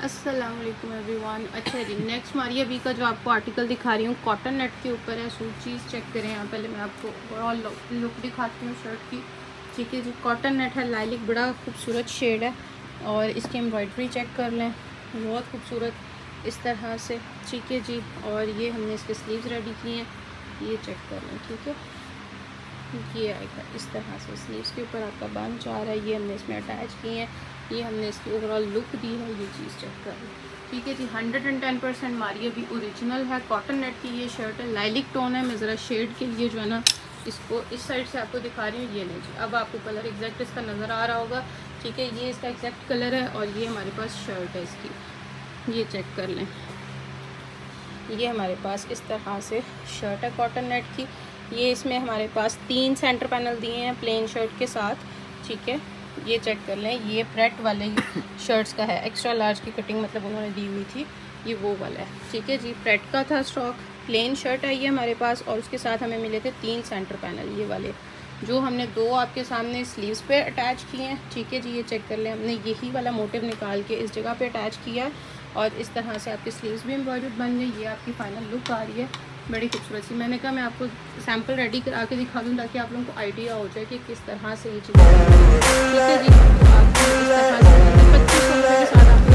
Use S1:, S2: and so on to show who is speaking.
S1: अस्सलाम वालेकुम एवरीवन। अच्छा जी, नेक्स्ट हमारी अभी का जो आपको आर्टिकल दिखा रही हूँ कॉटन नेट के ऊपर है। सूट चीज़ चेक करें यहाँ। पहले मैं आपको ओवरऑल लुक दिखाती हूँ शर्ट की। ठीक है जी, कॉटन नेट है, लाइलिक, बड़ा खूबसूरत शेड है। और इसकी एम्ब्रॉयडरी चेक कर लें, बहुत खूबसूरत इस तरह से। ठीक है जी, और ये हमने इसके स्लीव्स रेडी किए हैं, ये चेक कर लें। ठीक है, ये आएगा इस तरह से, स्लीव्स के ऊपर आपका बंच आ रहा है, ये हमने इसमें अटैच किए हैं, ये हमने इसकी ओवरऑल लुक दी है। ये चीज़ चेक कर लें। ठीक है जी, 110% हमारी अभी ओरिजिनल है, कॉटन नेट की ये शर्ट है, लाइलिक टोन है। मैं ज़रा शेड के लिए जो है ना इसको इस साइड से आपको दिखा रही हूँ। ये नहीं जी, अब आपको कलर एग्जैक्ट इसका नज़र आ रहा होगा। ठीक है, ये इसका एग्जैक्ट कलर है और ये हमारे पास शर्ट है इसकी, ये चेक कर लें। ये हमारे पास इस तरह से शर्ट है कॉटन नेट की। ये इसमें हमारे पास 3 सेंटर पैनल दिए हैं प्लेन शर्ट के साथ। ठीक है, ये चेक कर लें। ये प्रेट वाले शर्ट्स का है, एक्स्ट्रा लार्ज की कटिंग मतलब उन्होंने दी हुई थी, ये वो वाला है। ठीक है जी, प्रेट का था स्टॉक, प्लेन शर्ट है ये हमारे पास, और उसके साथ हमें मिले थे 3 सेंटर पैनल ये वाले, जो हमने 2 आपके सामने स्लीव्स पे अटैच किए हैं। ठीक है जी, ये चेक कर लें। हमने यही वाला मोटिव निकाल के इस जगह पे अटैच किया है और इस तरह से आपकी स्लीव्स भी एम्ब्रॉयडर्ड बन गई। ये आपकी फाइनल लुक आ रही है, बड़ी खूबसूरत सी। मैंने कहा मैं आपको सैम्पल रेडी करा के दिखा दूँ ताकि आप लोगों को आइडिया हो जाए कि किस तरह से ये चीज़। ठीक है जी, तो आपको इस तरह से 2500 रुपये के साथ आपको